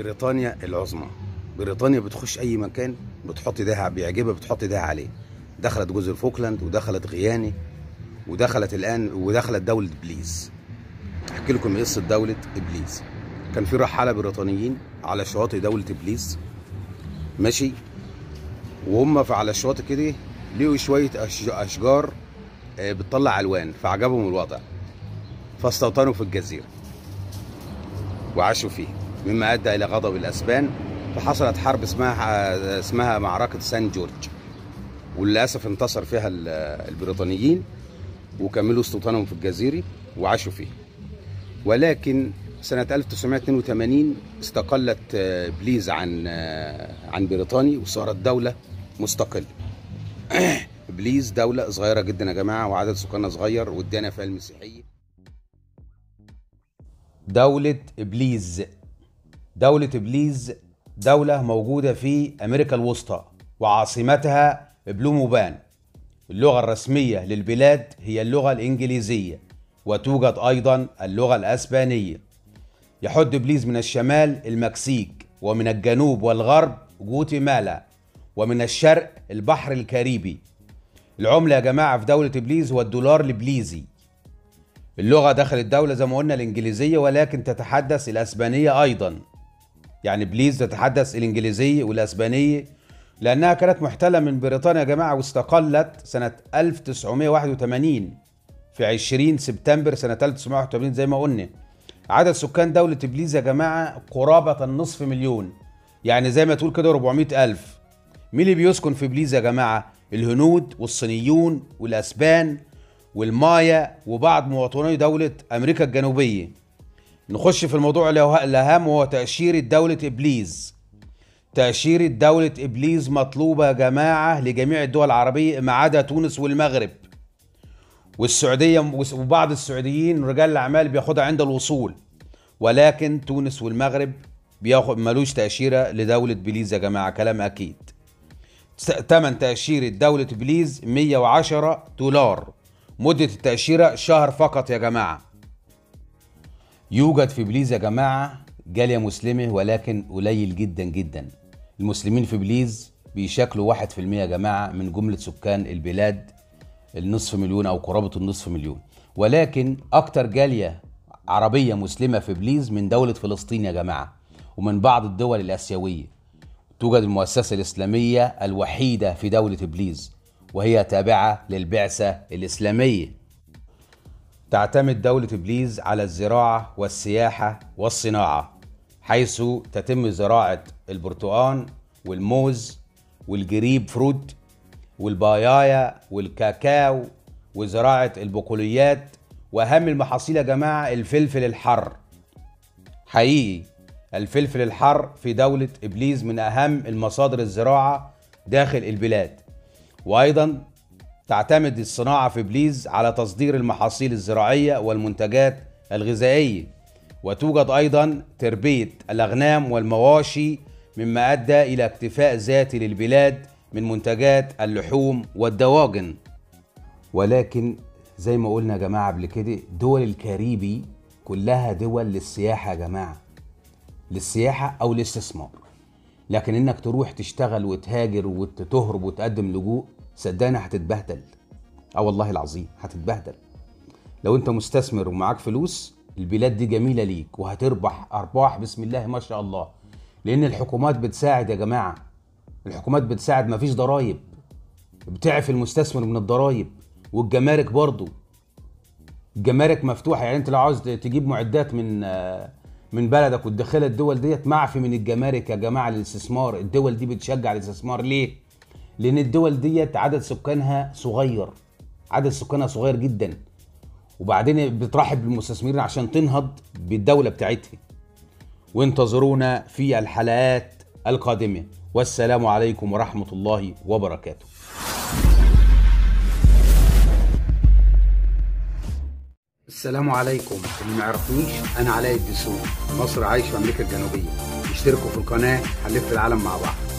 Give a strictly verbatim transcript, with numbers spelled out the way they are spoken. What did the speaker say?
بريطانيا العظمى. بريطانيا بتخش اي مكان بتحط ايديها، بيعجبها بتحط ايديها عليه. دخلت جزر فوكلاند ودخلت غياني ودخلت الان ودخلت دوله بليز. احكي لكم قصه دوله بليز. كان في رحاله بريطانيين على شواطئ دوله بليز ماشي، وهم على الشواطئ كده لقوا شويه اشجار بتطلع الوان، فعجبهم الوضع فاستوطنوا في الجزيره وعاشوا فيه، مما ادى الى غضب الاسبان، فحصلت حرب اسمها اسمها معركه سان جورج، وللاسف انتصر فيها البريطانيين وكملوا استوطانهم في الجزيره وعاشوا فيه. ولكن سنه ألف وتسعمائة واثنين وثمانين استقلت بليز عن عن بريطانيا وصارت دوله مستقله. بليز دوله صغيره جدا يا جماعه، وعدد سكانها صغير، والديانه فيها المسيحيه. دولة بليز دولة بليز دولة موجودة في أمريكا الوسطى، وعاصمتها بلوموبان. اللغة الرسمية للبلاد هي اللغة الإنجليزية، وتوجد أيضا اللغة الأسبانية. يحد بليز من الشمال المكسيك، ومن الجنوب والغرب جواتيمالا، ومن الشرق البحر الكاريبي. العملة يا جماعة في دولة بليز هو الدولار البليزي. اللغة داخل الدولة زي ما قلنا الإنجليزية، ولكن تتحدث الأسبانية أيضا. يعني بليز تتحدث الإنجليزية والأسبانية، لأنها كانت محتلة من بريطانيا يا جماعة، واستقلت سنة ألف وتسعمائة وواحد وثمانين في عشرين سبتمبر سنة ألف وتسعمائة وواحد وثمانين زي ما قلنا. عدد سكان دولة بليز يا جماعة قرابة النصف مليون، يعني زي ما تقول كده أربعمائة ألف. مين اللي بيسكن في بليز يا جماعة؟ الهنود والصينيون والأسبان والمايا وبعض مواطني دولة أمريكا الجنوبية. نخش في الموضوع الأهم، وهو تأشيرة دولة بليز. تأشيرة دولة بليز مطلوبة يا جماعة لجميع الدول العربية ما عدا تونس والمغرب والسعودية، وبعض السعوديين رجال الأعمال بياخدها عند الوصول، ولكن تونس والمغرب بياخد ملوش تأشيرة لدولة بليز يا جماعة، كلام أكيد. ثمن تأشيرة دولة بليز مئة وعشرة دولار. مدة التأشيرة شهر فقط يا جماعة. يوجد في بليز يا جماعة جالية مسلمة، ولكن قليل جدا جدا. المسلمين في بليز بيشكلوا واحد في المئة يا جماعة من جملة سكان البلاد، النصف مليون أو قرابة النصف مليون. ولكن أكتر جالية عربية مسلمة في بليز من دولة فلسطين يا جماعة، ومن بعض الدول الآسيوية. توجد المؤسسة الإسلامية الوحيدة في دولة بليز، وهي تابعة للبعثة الإسلامية. تعتمد دولة بليز على الزراعة والسياحة والصناعة، حيث تتم زراعة البرتقال والموز والجريب فروت والبايايا والكاكاو وزراعة البقوليات، وأهم المحاصيل يا جماعة الفلفل الحر. حقيقي الفلفل الحر في دولة بليز من أهم المصادر الزراعة داخل البلاد. وأيضا تعتمد الصناعة في بليز على تصدير المحاصيل الزراعية والمنتجات الغذائية، وتوجد أيضا تربية الأغنام والمواشي، مما أدى إلى اكتفاء ذاتي للبلاد من منتجات اللحوم والدواجن. ولكن زي ما قلنا يا جماعة قبل كده، دول الكاريبي كلها دول للسياحة يا جماعة، للسياحة أو الاستثمار. لكن إنك تروح تشتغل وتهاجر وتهرب وتقدم لجوء، صدقني هتتبهدل. اه والله العظيم هتتبهدل. لو انت مستثمر ومعاك فلوس، البلاد دي جميلة ليك وهتربح أرباح بسم الله ما شاء الله، لأن الحكومات بتساعد يا جماعة. الحكومات بتساعد، مفيش ضرايب، بتعفي المستثمر من الضرايب. والجمارك برضو، الجمارك مفتوحة. يعني انت لو عاوز تجيب معدات من من بلدك وتدخلها الدول ديت، معفي من الجمارك يا جماعة للاستثمار. الدول دي بتشجع الاستثمار. ليه؟ لأن الدول ديت عدد سكانها صغير، عدد سكانها صغير جدا، وبعدين بترحب بالمستثمرين عشان تنهض بالدولة بتاعتها. وانتظرونا في الحلقات القادمة، والسلام عليكم ورحمة الله وبركاته. السلام عليكم. اللي ما يعرفنيش، أنا علاء الدسوقي، مصر عايش في أمريكا الجنوبية. اشتركوا في القناة، هنلف العالم مع بعض.